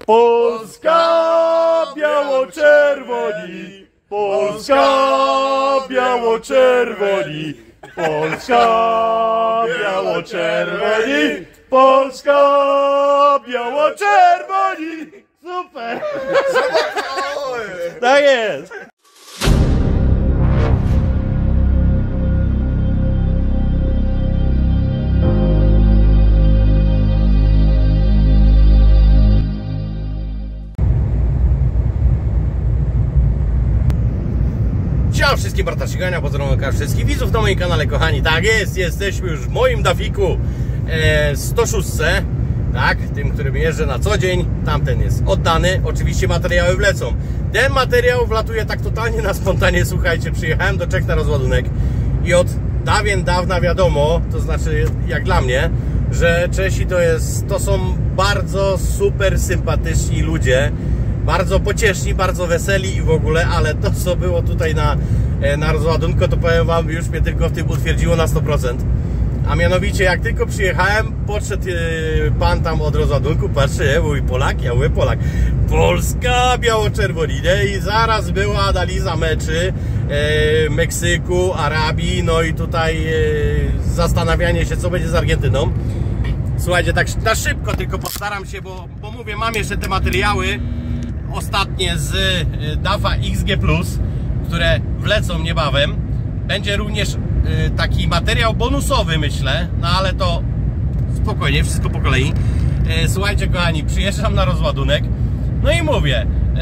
Polska biało-czerwoni, Polska biało-czerwoni, Polska biało-czerwoni, Polska biało-czerwoni. Super! Tak jest! Ciao wszystkim, Bartosz Cigania, pozdrawiam wszystkich widzów na moim kanale, kochani. Tak jest, jesteśmy już w moim Dafiku 106, tak, tym, którym jeżdżę na co dzień. Tamten jest oddany, oczywiście materiały wlecą. Ten materiał wlatuje tak totalnie na spontanie. Słuchajcie, przyjechałem do Czech na rozładunek i od dawien dawna wiadomo, to znaczy jak dla mnie, że Czesi to są bardzo super sympatyczni ludzie. Bardzo pocieszni, bardzo weseli i w ogóle, ale to co było tutaj na rozładunku, to powiem wam, już mnie tylko w tym utwierdziło na 100%. A mianowicie jak tylko przyjechałem, podszedł pan tam od rozładunku, patrzy, mój Polak, ja mówię Polak, Polska biało-czerwoni, i zaraz była analiza meczy Meksyku, Arabii, no i tutaj zastanawianie się, co będzie z Argentyną. Słuchajcie, tak na szybko tylko postaram się, bo mówię, mam jeszcze te materiały ostatnie z DAF-a XG+, które wlecą niebawem. Będzie również taki materiał bonusowy, myślę, no ale to spokojnie, wszystko po kolei. Słuchajcie, kochani, przyjeżdżam na rozładunek, no i mówię,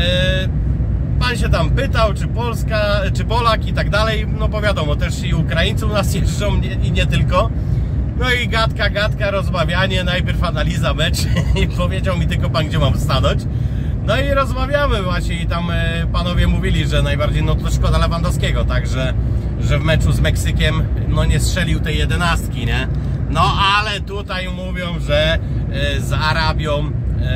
pan się tam pytał, czy Polska, czy Polak i tak dalej, no bo wiadomo, też i Ukraińcy u nas jeżdżą i nie tylko. No i gadka, rozmawianie, najpierw analiza meczu i powiedział mi tylko pan, gdzie mam stanąć. No i rozmawiamy właśnie i tam panowie mówili, że najbardziej no to szkoda Lewandowskiego, także że w meczu z Meksykiem no nie strzelił tej 11, nie? No ale tutaj mówią, że z Arabią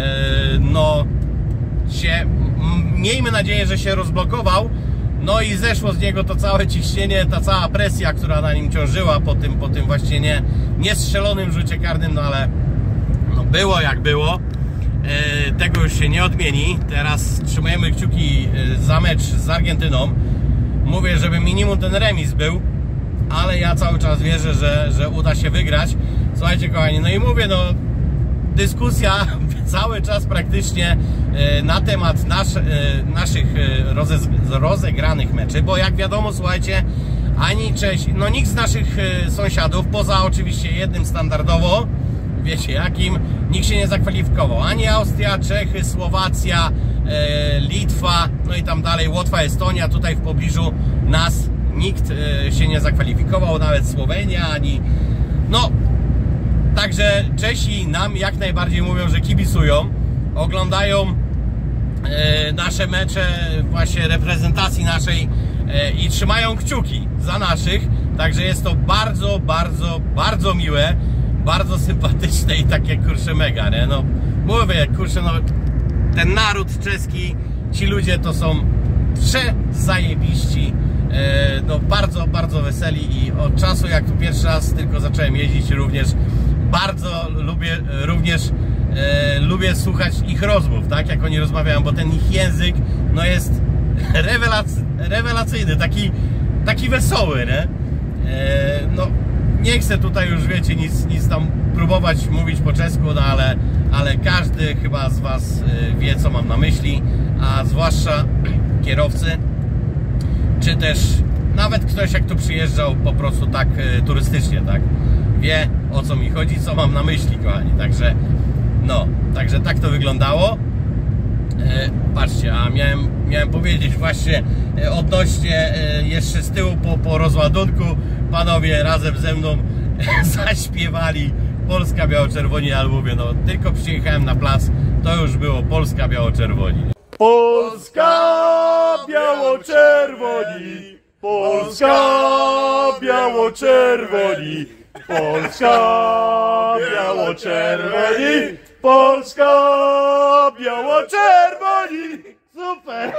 no się, miejmy nadzieję, że się rozblokował, no i zeszło z niego to całe ciśnienie, ta cała presja, która na nim ciążyła po tym właśnie nie strzelonym rzucie karnym, no ale no było jak było. Tego już się nie odmieni. Teraz trzymajmy kciuki za mecz z Argentyną. Mówię, żeby minimum ten remis był, ale ja cały czas wierzę, że uda się wygrać. Słuchajcie, kochani, no i mówię, no dyskusja cały czas praktycznie na temat naszych rozegranych meczy, bo jak wiadomo, słuchajcie, ani Czesi, no nikt z naszych sąsiadów, poza oczywiście jednym standardowo, wiecie jakim, nikt się nie zakwalifikował. Ani Austria, Czechy, Słowacja, Litwa, no i tam dalej, Łotwa, Estonia, tutaj w pobliżu nas nikt się nie zakwalifikował, nawet Słowenia, ani... No, także Czesi nam jak najbardziej mówią, że kibicują, oglądają nasze mecze, właśnie reprezentacji naszej i trzymają kciuki za naszych, także jest to bardzo miłe, bardzo sympatyczne i takie, kurczę, mega, nie? No mówię, kurczę, no ten naród czeski, ci ludzie to są przezajebiści, no bardzo weseli i od czasu jak tu pierwszy raz tylko zacząłem jeździć, również bardzo lubię słuchać ich rozmów, tak, jak oni rozmawiają, bo ten ich język, no jest rewelacyjny, taki wesoły, nie? No nie chcę tutaj już, wiecie, nic tam próbować mówić po czesku, no ale każdy chyba z was wie, co mam na myśli, a zwłaszcza kierowcy, czy też nawet ktoś, jak tu przyjeżdżał po prostu tak turystycznie, tak, wie, o co mi chodzi, co mam na myśli, kochani, także no, także tak to wyglądało. Patrzcie, a miałem powiedzieć właśnie odnośnie jeszcze z tyłu po rozładunku, panowie razem ze mną zaśpiewali Polska biało-czerwoni, ale mówię, no tylko przyjechałem na plac, to już było Polska biało-czerwoni. Polska biało-czerwoni, Polska biało-czerwoni, Polska biało-czerwoni, Polska biało-czerwoni. Super!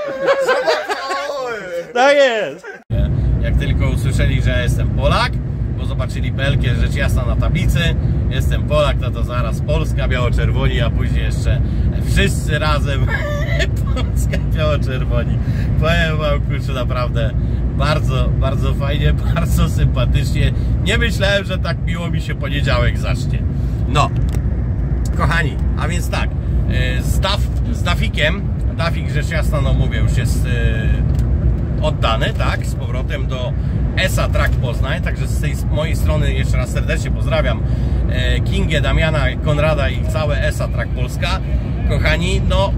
Tak jest! Jak tylko usłyszeli, że jestem Polak, bo zobaczyli belkę, rzecz jasna na tablicy, jestem Polak, to zaraz Polska biało-czerwoni, a później jeszcze wszyscy razem Polska biało-czerwoni. Powiem wam, kurczę, naprawdę bardzo, bardzo fajnie, bardzo sympatycznie. Nie myślałem, że tak miło mi się poniedziałek zacznie. No, kochani, a więc tak, z Dafikiem, Dafik rzecz jasna, no mówię, już jest oddany, tak, z powrotem do ESA Track Poznań, także z tej mojej strony jeszcze raz serdecznie pozdrawiam Kingę, Damiana, Konrada i całe ESA Track Polska. Kochani, no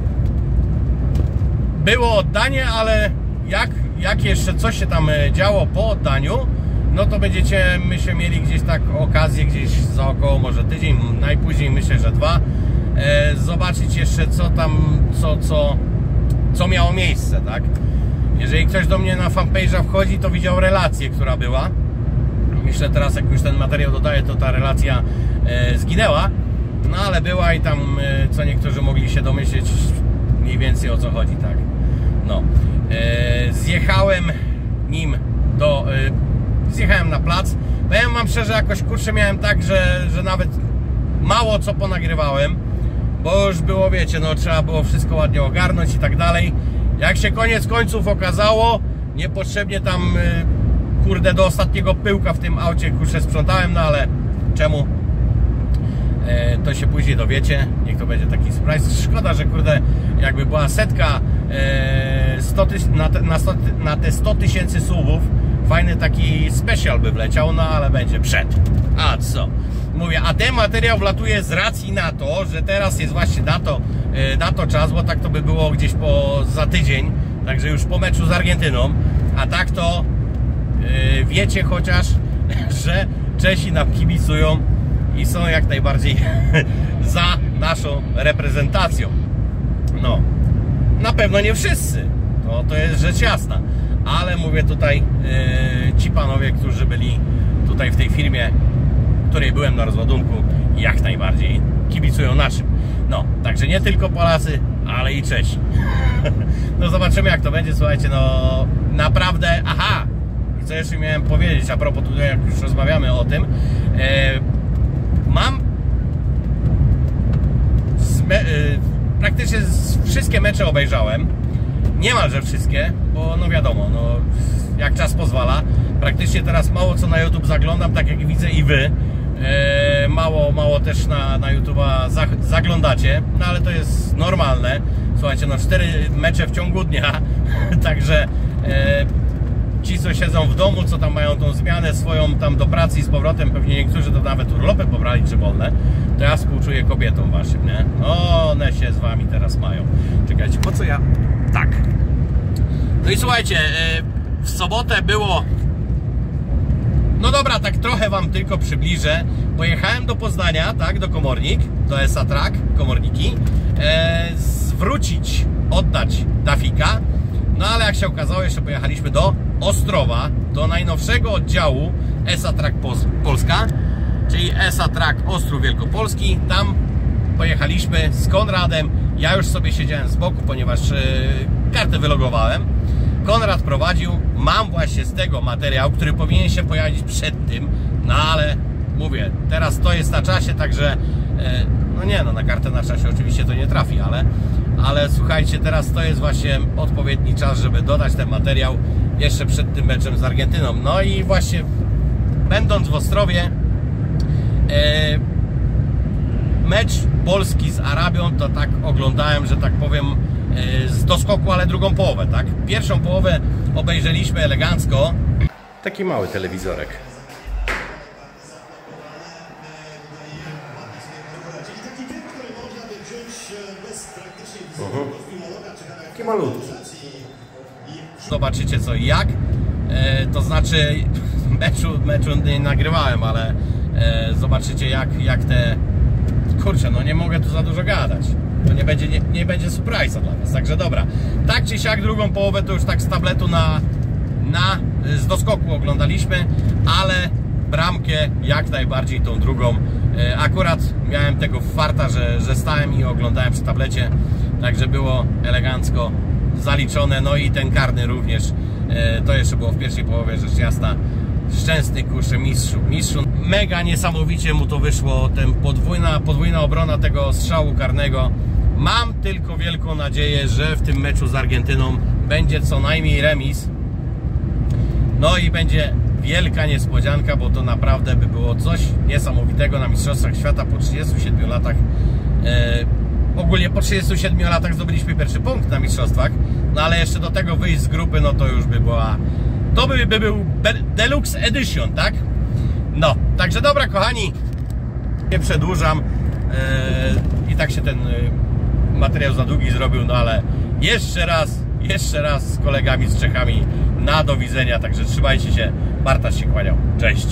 było oddanie, ale jak jeszcze coś się tam działo po oddaniu, no to będziecie, myślę, mieli gdzieś tak okazję, gdzieś za około może tydzień, najpóźniej myślę, że 2, zobaczyć jeszcze co tam, co miało miejsce, tak? Jeżeli ktoś do mnie na fanpage'a wchodzi, to widział relację, która była. Myślę, teraz jak już ten materiał dodaję, to ta relacja zginęła, no ale była i tam co niektórzy mogli się domyśleć mniej więcej o co chodzi, tak? No, zjechałem nim zjechałem na plac. Powiem wam szczerze, jakoś kurczę miałem tak, że nawet mało co ponagrywałem, bo już było, wiecie, no trzeba było wszystko ładnie ogarnąć i tak dalej. Jak się koniec końców okazało, niepotrzebnie tam kurde do ostatniego pyłka w tym aucie kurczę sprzątałem, no ale czemu? To się później dowiecie, niech to będzie taki surprise. Szkoda, że kurde, jakby była setka na te 100 000 subów, fajny taki special by wleciał, no ale będzie przed. A co? Mówię, a ten materiał wlatuje z racji na to, że teraz jest właśnie na to czas, bo tak to by było gdzieś za tydzień, także już po meczu z Argentyną, a tak to wiecie chociaż, że Czesi nam kibicują i są jak najbardziej za naszą reprezentacją. No, na pewno nie wszyscy, to jest rzecz jasna, ale mówię tutaj ci panowie, którzy byli tutaj w tej firmie, w której byłem na rozładunku, jak najbardziej kibicują naszym. No, także nie tylko Polacy, ale i Czesi. No zobaczymy jak to będzie, słuchajcie, no naprawdę, aha, i co jeszcze miałem powiedzieć a propos tutaj, jak już rozmawiamy o tym, mam praktycznie wszystkie mecze obejrzałem, niemalże wszystkie, bo no wiadomo, no jak czas pozwala, praktycznie teraz mało co na YouTube zaglądam, tak jak widzę i wy, mało też na YouTube'a zaglądacie, no ale to jest normalne, słuchajcie, no 4 mecze w ciągu dnia, także ci co siedzą w domu, co tam mają tą zmianę swoją tam do pracy i z powrotem, pewnie niektórzy to nawet urlopy pobrali czy wolne, to ja współczuję kobietom waszym, nie? No, one się z wami teraz mają. Czekajcie, po co ja... Tak. No i słuchajcie, w sobotę było... No dobra, tak trochę wam tylko przybliżę. Pojechałem do Poznania, tak, do Komornik, do ESA Track, Komorniki, zwrócić, oddać Dafika. No ale jak się okazało, jeszcze pojechaliśmy do Ostrowa, do najnowszego oddziału ESA Track Polska, czyli ESA Track Ostrów Wielkopolski. Tam pojechaliśmy z Konradem. Ja już sobie siedziałem z boku, ponieważ kartę wylogowałem. Konrad prowadził. Mam właśnie z tego materiał, który powinien się pojawić przed tym, no ale mówię, teraz to jest na czasie, także no nie, no na kartę na czasie oczywiście to nie trafi, ale słuchajcie, teraz to jest właśnie odpowiedni czas, żeby dodać ten materiał jeszcze przed tym meczem z Argentyną. No i właśnie będąc w Ostrowie, mecz Polski z Arabią to tak oglądałem, że tak powiem z doskoku, ale drugą połowę, tak? Pierwszą połowę obejrzeliśmy elegancko. Taki mały telewizorek. Taki malutki. Zobaczycie co i jak. To znaczy meczu nie nagrywałem, ale zobaczycie jak te... Kurczę, no nie mogę tu za dużo gadać. To nie będzie surprise'a dla was. Także dobra. Tak czy siak drugą połowę to już tak z tabletu z doskoku oglądaliśmy, ale bramkę jak najbardziej tą drugą. Akurat miałem tego farta, że stałem i oglądałem przy tablecie. Także było elegancko zaliczone. No i ten karny również. To jeszcze było w pierwszej połowie, rzecz jasna. Szczęsny, kurczę, mistrzu. Mega niesamowicie mu to wyszło. Ten podwójna obrona tego strzału karnego. Mam tylko wielką nadzieję, że w tym meczu z Argentyną będzie co najmniej remis. No i będzie wielka niespodzianka, bo to naprawdę by było coś niesamowitego na Mistrzostwach Świata po 37 latach. Ogólnie po 37 latach zdobyliśmy pierwszy punkt na Mistrzostwach, no ale jeszcze do tego wyjść z grupy, no to już by była... To by był Deluxe Edition, tak? No, także dobra kochani, nie przedłużam i tak się ten materiał za długi zrobił, no ale jeszcze raz z kolegami, z Czechami na do widzenia, także trzymajcie się, Bartaś się kłaniał, cześć!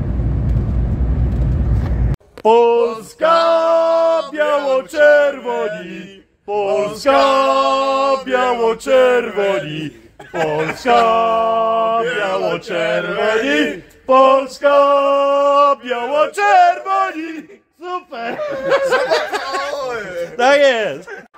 Polska, biało-czerwoni. Polska, biało-czerwoni. Polska, biało-czerwoni. Polska, biało-czerwoni. Super! Tak jest!